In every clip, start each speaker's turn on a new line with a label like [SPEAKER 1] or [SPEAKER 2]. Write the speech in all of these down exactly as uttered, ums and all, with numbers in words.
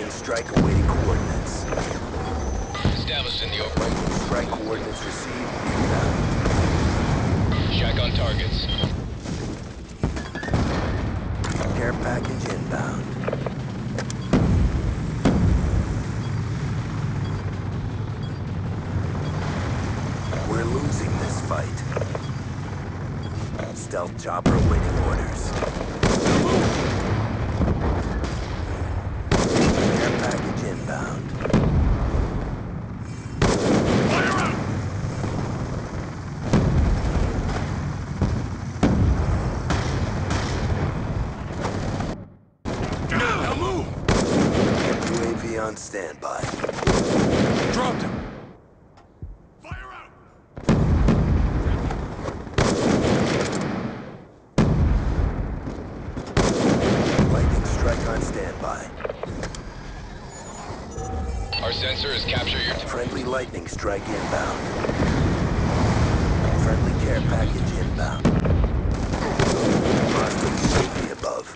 [SPEAKER 1] Lightning strike awaiting coordinates.
[SPEAKER 2] Established in the open.
[SPEAKER 1] Lightning strike coordinates received. Inbound.
[SPEAKER 2] Shack on targets.
[SPEAKER 1] Care package inbound. We're losing this fight. Stealth chopper awaiting orders. Care package inbound.
[SPEAKER 3] Fire out! Now move!
[SPEAKER 1] U A V on standby.
[SPEAKER 3] Dropped him. Fire out!
[SPEAKER 1] Lightning strike on standby.
[SPEAKER 2] Our sensor is capture your...
[SPEAKER 1] Friendly lightning strike inbound. Friendly care package inbound. Hostile U A V above.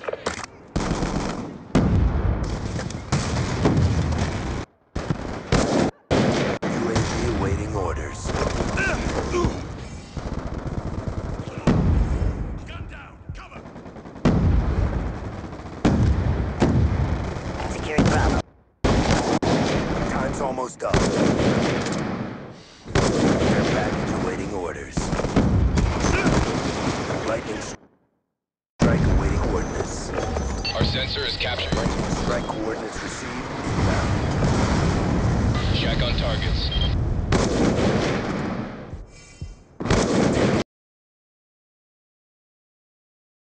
[SPEAKER 1] U A V awaiting orders.
[SPEAKER 3] Gun down! Cover!
[SPEAKER 4] Securing Bravo.
[SPEAKER 1] Time's almost up. Care package awaiting orders. Lightning strike.